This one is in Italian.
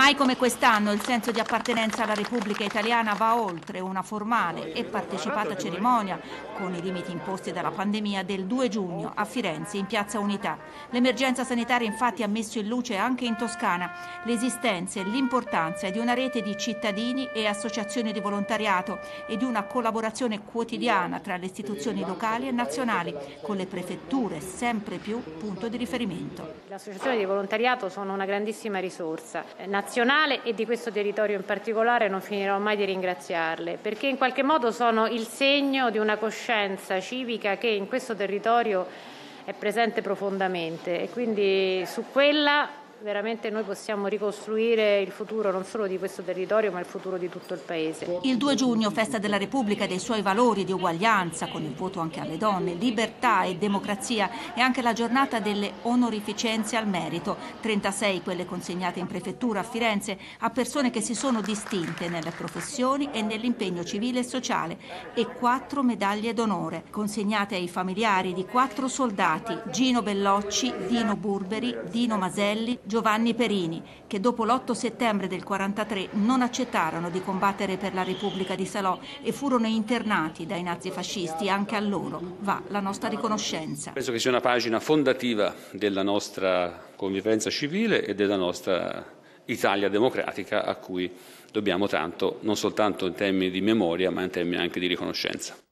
Mai come quest'anno il senso di appartenenza alla Repubblica Italiana va oltre una formale e partecipata cerimonia, con i limiti imposti dalla pandemia, del 2 giugno a Firenze in Piazza Unità. L'emergenza sanitaria infatti ha messo in luce anche in Toscana l'esistenza e l'importanza di una rete di cittadini e associazioni di volontariato e di una collaborazione quotidiana tra le istituzioni locali e nazionali, con le prefetture sempre più punto di riferimento. Le associazioni di volontariato sono una grandissima risorsa nazionale e di questo territorio in particolare non finirò mai di ringraziarle, perché in qualche modo sono il segno di una coscienza civica che in questo territorio è presente profondamente, e quindi su quella veramente noi possiamo ricostruire il futuro non solo di questo territorio ma il futuro di tutto il Paese. Il 2 giugno, festa della Repubblica e dei suoi valori di uguaglianza, con il voto anche alle donne, libertà e democrazia, e anche la giornata delle onorificenze al merito, 36 quelle consegnate in prefettura a Firenze a persone che si sono distinte nelle professioni e nell'impegno civile e sociale, e 4 medaglie d'onore consegnate ai familiari di 4 soldati: Gino Bellocci, Dino Burberi, Dino Maselli, Giovanni Perini, che dopo l'8 settembre del 43 non accettarono di combattere per la Repubblica di Salò e furono internati dai nazifascisti. Anche a loro va la nostra riconoscenza. Penso che sia una pagina fondativa della nostra convivenza civile e della nostra Italia democratica, a cui dobbiamo tanto, non soltanto in termini di memoria ma in termini anche di riconoscenza.